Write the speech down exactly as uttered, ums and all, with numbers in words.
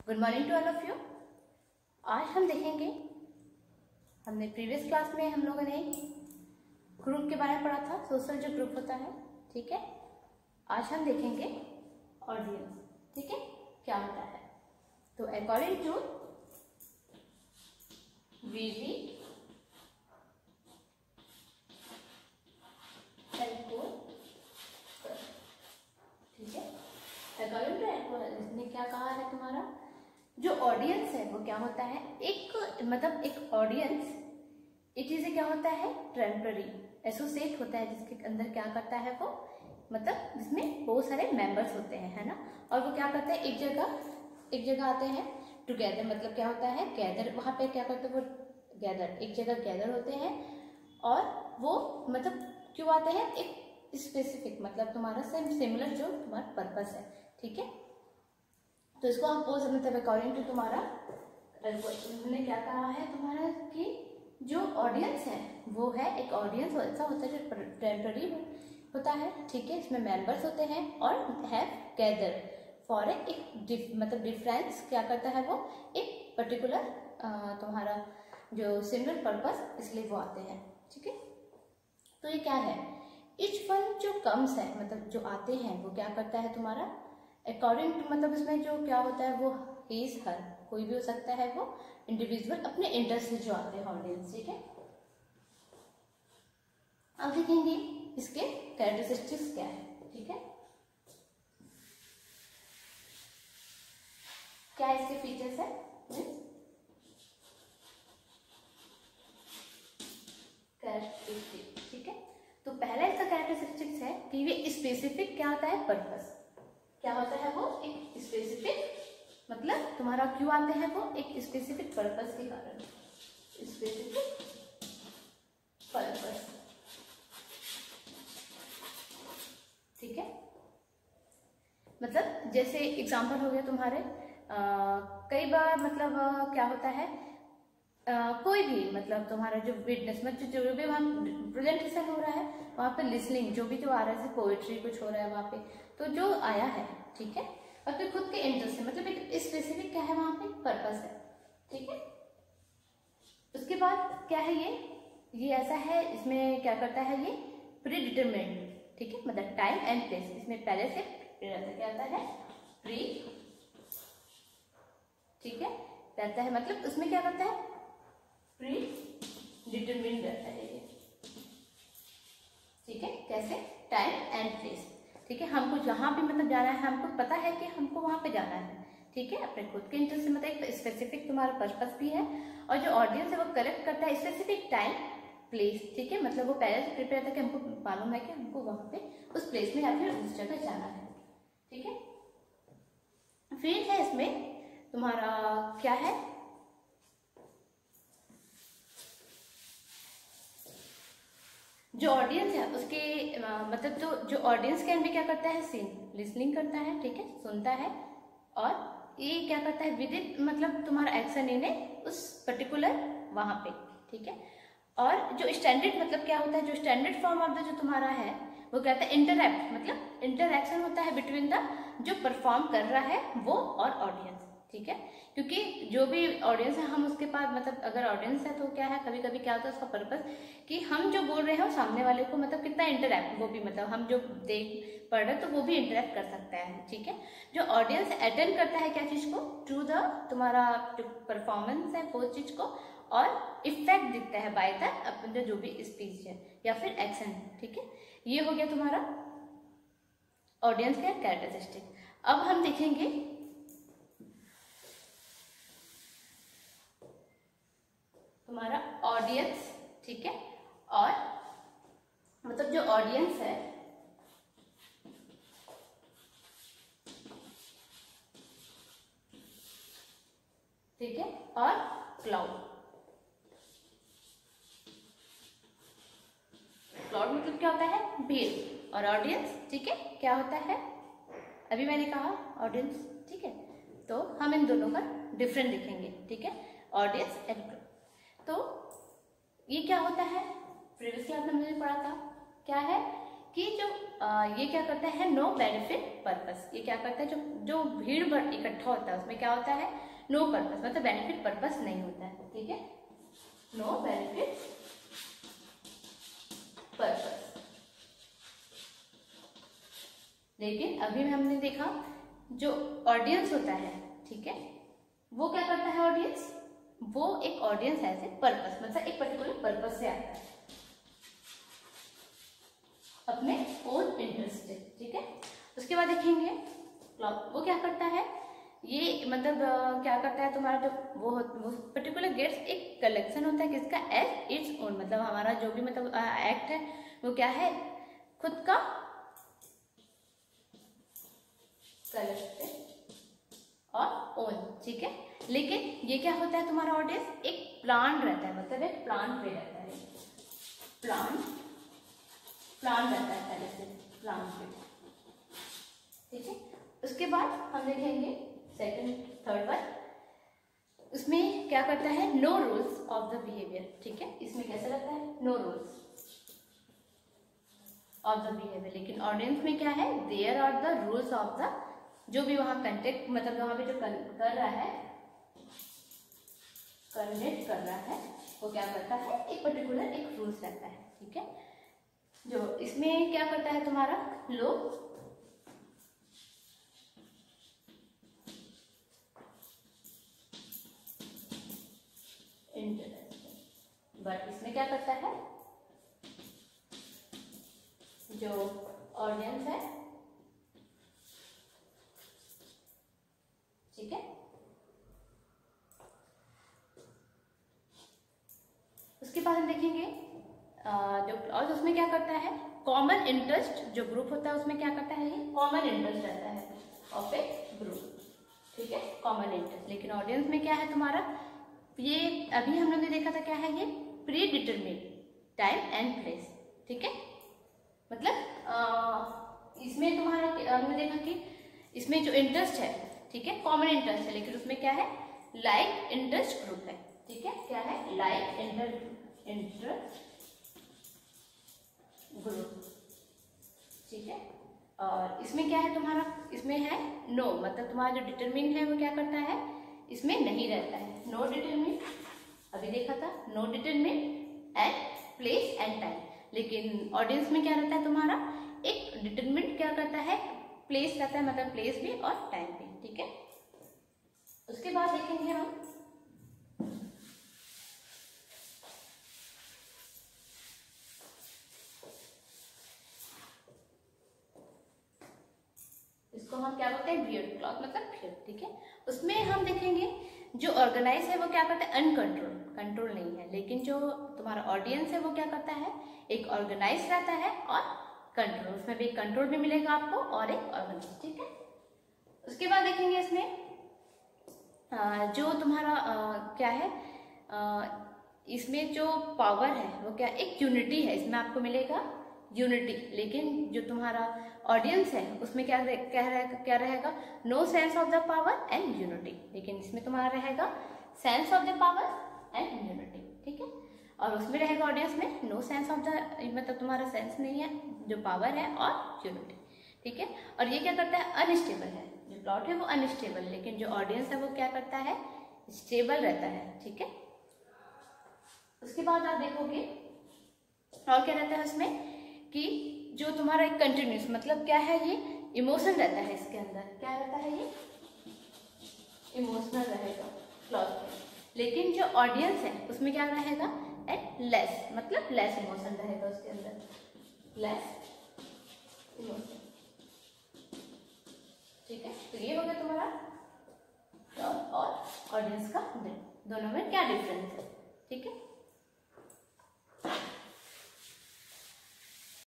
Good morning to all of you. आज हम देखेंगे, हमने प्रीवियस क्लास में हम लोगों ने ग्रुप के बारे में पढ़ा था, सोशल जो ग्रुप होता है, ठीक है। आज हम देखेंगे ऑडियंस, ठीक है, क्या होता है। तो अकॉर्डिंग टू वीवी ठीक है, अकॉर्डिंग टू इसने क्या कहा है, तुम्हारा जो ऑडियंस है वो क्या होता है, एक मतलब एक ऑडियंस एक चीज क्या होता है, टेम्पररी एसोसिएट होता है, जिसके अंदर क्या करता है वो, मतलब जिसमें बहुत सारे मेंबर्स होते हैं, है ना। और वो क्या करते हैं, एक जगह एक जगह आते हैं टुगेदर, मतलब क्या होता है, गैदर। वहां पे क्या करते हैं वो, गैदर, एक जगह गैदर होते हैं। और वो मतलब क्यों आते हैं, एक स्पेसिफिक, मतलब तुम्हारा सेम सिमिलर जो तुम्हारा पर्पस है, ठीक है। तो इसको हम बोल सकते हैं अकॉर्डिंग टू तुम्हारा, उन्होंने क्या कहा है तुम्हारा कि जो ऑडियंस है वो है एक ऑडियंस ऐसा होता है जो टेम्पररी होता है, ठीक है। इसमें मेंबर्स होते हैं और हैव गैदर फॉर एक डिफ, मतलब डिफरेंस क्या करता है वो, एक पर्टिकुलर तुम्हारा जो सिमिलर पर्पस, इसलिए वो आते हैं, ठीक है। तो ये क्या है, इच वन जो कम्स है, मतलब जो आते हैं वो क्या करता है तुम्हारा अकॉर्डिंग टू, मतलब इसमें जो क्या होता है वो इज हर, कोई भी हो सकता है वो इंडिविजुअल अपने इंटरेस्ट से जो आते हैं ऑडियंस, ठीक है। अब देखेंगे इसके कैरेक्टरिस्टिक्स क्या है, ठीक है, क्या इसके फीचर्स है, कैरेक्टरिस्टिक, ठीक है। तो पहला इसका कैरेक्टरिस्टिक्स है कि ये स्पेसिफिक क्या होता है, पर्पस क्या होता है वो, एक स्पेसिफिक, मतलब तुम्हारा क्यों आते हैं वो, एक स्पेसिफिक पर्पस के कारण, स्पेसिफिक पर्पस, ठीक है। मतलब जैसे एग्जांपल हो गया तुम्हारे, आ, कई बार मतलब आ, क्या होता है, आ, कोई भी मतलब तुम्हारा जो विटनेस, मतलब जो भी वहाँ प्रेजेंटेशन हो रहा है, वहाँ पे लिसनिंग जो भी जो आ रहा है, जैसे पोएट्री कुछ हो रहा है वहाँ पे, तो जो आया है, ठीक है, और फिर खुद के इंटरेस्ट है, मतलब एक स्पेसिफिक क्या है वहाँ पे, पर्पस है, ठीक है। उसके बाद क्या है ये ये ऐसा है, इसमें क्या करता है ये प्री डिटरमिनेड, ठीक है, मतलब टाइम एंड प्लेस, इसमें पहले से क्या आता है, प्री, ठीक है, रहता है, मतलब उसमें क्या करता है, प्री डिटरमिनेड रहता है ये, ठीक है, कैसे, टाइम एंड प्लेस, ठीक है। हमको जहां भी मतलब जाना है, हमको पता है कि हमको वहां पे जाना है, ठीक है, अपने खुद के इंटरेस्ट से, मतलब एक स्पेसिफिक तुम्हारा पर्पस भी है, और जो ऑडियंस है वो कलेक्ट करता है स्पेसिफिक टाइम प्लेस, ठीक है, मतलब वो पहले से प्रिपेयर था कि हमको मालूम है कि हमको वहां पे उस प्लेस में या फिर उस जगह जाना है, ठीक है। फिर है इसमें तुम्हारा क्या है, जो ऑडियंस है उसके मतलब तो जो ऑडियंस कैन भी क्या करता है, सीन लिसनिंग करता है, ठीक है, सुनता है, और ये क्या करता है विद इन, मतलब तुम्हारा एक्शन इन्हें उस पर्टिकुलर वहां पे, ठीक है। और जो स्टैंडर्ड मतलब क्या होता है, जो स्टैंडर्ड फॉर्म ऑफ द जो तुम्हारा है वो कहता है इंटरैक्ट, मतलब इंटरैक्शन होता है बिटवीन द जो परफॉर्म कर रहा है वो और ऑडियंस, ठीक है। क्योंकि जो भी ऑडियंस है हम उसके पास, मतलब अगर ऑडियंस है तो क्या है, कभी कभी क्या होता है उसका पर्पस कि हम जो बोल रहे हैं सामने वाले को मतलब कितना इंटरैक्ट, वो भी मतलब हम जो देख पढ़ रहे हैं तो वो भी इंटरैक्ट कर सकता है, ठीक है। जो ऑडियंस अटेंड करता है क्या चीज को, टू द तुम्हारा जो परफॉर्मेंस है वो चीज को, और इफेक्ट दिखता है बाय द अपन जो भी स्पीच है या फिर एक्शन है, ठीक है। ये हो गया तुम्हारा ऑडियंस का कैरेक्टरिस्टिक। अब हम देखेंगे तुम्हारा ऑडियंस, ठीक है, और मतलब जो ऑडियंस है ठीक है, और क्लाउड, क्लाउड मतलब क्या होता है, भीड़, और ऑडियंस, ठीक है, क्या होता है, अभी मैंने कहा ऑडियंस, ठीक है। तो हम इन दोनों का डिफरेंट देखेंगे, ठीक है, ऑडियंस एंड क्लाउड। तो ये क्या होता है, प्रीवियस क्लास में हमने पढ़ा था क्या है कि जो आ, ये क्या करता है, नो बेनिफिट पर्पस। ये क्या करता है, जो जो भीड़ भर इकट्ठा होता है उसमें क्या होता है, नो पर्पस, मतलब बेनिफिट पर्पस नहीं होता है, ठीक है, नो बेनिफिट पर्पस। लेकिन अभी हमने देखा जो ऑडियंस होता है, ठीक है, वो क्या करता है, ऑडियंस, वो एक ऑडियंस ऐसे पर्पस, मतलब एक पर्टिकुलर पर्पस से आता है, अपने ओन इंटरेस्ट से, ठीक है। उसके बाद देखेंगे वो क्या करता है, ये मतलब क्या करता है, तुम्हारा जो वो वो पर्टिकुलर गेट्स एक कलेक्शन होता है किसका, एज इट्स ओन, मतलब हमारा जो भी मतलब एक्ट है वो क्या है, खुद का कलेक्टेड और ओन, ठीक है। लेकिन ये क्या होता है, तुम्हारा ऑडियंस एक प्लान रहता है, मतलब एक प्लान पे रहता है, प्लान प्लान रहता है पहले से, प्लान पे, ठीक है। उसके बाद हम देखेंगे सेकंड थर्ड वन, उसमें क्या करता है, no rules of the behaviour, ठीक है, इसमें कैसे रहता है, no rules of the behaviour. लेकिन ऑडियंस में क्या है, there are the rules of the, जो भी वहां कंटेक्ट मतलब वहां पे जो कर रहा है, कनेक्ट कर रहा है, वो क्या करता है, एक पर्टिकुलर एक रूल्स रहता है, ठीक है। जो इसमें क्या करता है तुम्हारा, लो इंटरेस्ट, बट इसमें क्या करता है, जो ऑडियंस है, ठीक है। उसके बाद हम देखेंगे जो, और उसमें क्या करता है, कॉमन इंटरेस्ट, जो ग्रुप होता है उसमें क्या करता है, ये कॉमन इंटरेस्ट रहता है ऑफ ए ग्रुप, ठीक है, कॉमन इंटरेस्ट। लेकिन ऑडियंस में क्या है तुम्हारा, ये अभी हम लोग ने देखा था क्या है, ये pre determined time and place, ठीक है, मतलब आ, इसमें तुम्हारा हमने देखा कि इसमें जो इंटरेस्ट है, ठीक है, कॉमन इंटरेस्ट है, लेकिन उसमें क्या है, लाइक इंटरेस्ट ग्रुप है, ठीक है, क्या है, लाइक इंटर इंटरेस्ट ग्रुप, ठीक है। और इसमें क्या है तुम्हारा, इसमें है नो, मतलब तुम्हारा जो डिटरमिन है वो क्या करता है, इसमें नहीं रहता है, नो डिटरमिन, अभी देखा था, no determine and place and time. लेकिन ऑडियंस में क्या रहता है तुम्हारा, एक डिटरमिन क्या करता है, प्लेस रहता है, मतलब प्लेस भी और टाइम भी, ठीक है। उसके बाद देखेंगे हम इसको हम क्या बोलते हैं, बियर्ड क्लॉथ, मतलब बियर्ड, ठीक है। उसमें हम देखेंगे जो ऑर्गेनाइज है वो क्या करता है, अनकंट्रोल, कंट्रोल नहीं है। लेकिन जो तुम्हारा ऑडियंस है वो क्या करता है, एक ऑर्गेनाइज रहता है और कंट्रोल, उसमें भी एक कंट्रोल भी मिलेगा आपको और एक ऑर्गेनाइज, ठीक है। उसके बाद देखेंगे इसमें आ, जो तुम्हारा आ, क्या है, आ, इसमें जो पावर है वो क्या, एक यूनिटी है, इसमें आपको मिलेगा यूनिटी। लेकिन जो तुम्हारा ऑडियंस है उसमें क्या रहे, क्या रहेगा क्या रहेगा, no sense of the power and unity. लेकिन इसमें तुम्हारा रहेगा sense of the power and unity, ठीक है। और उसमें रहेगा ऑडियंस में नो सेंस ऑफ द, मतलब तुम्हारा सेंस नहीं है, जो पावर है और यूनिटी, ठीक है। और ये क्या करता है, अनस्टेबल है, जो प्लॉट है वो अनस्टेबल, लेकिन जो ऑडियंस है वो क्या करता है, स्टेबल रहता है, ठीक है। उसके बाद आप देखोगे और क्या रहता है उसमें, कि जो तुम्हारा एक कंटिन्यूस, मतलब क्या है, ये इमोशन रहता है, इसके अंदर क्या रहता है, ये इमोशनल रहेगा प्लॉट में। लेकिन जो ऑडियंस है उसमें क्या रहेगा, एट लेस, मतलब लेस इमोशन रहेगा उसके अंदर, लेस इमोशन, ठीक है। तो ये हो गया तुम्हारा प्लॉट और ऑडियंस का, दोनों में क्या डिफरेंस है, ठीक है।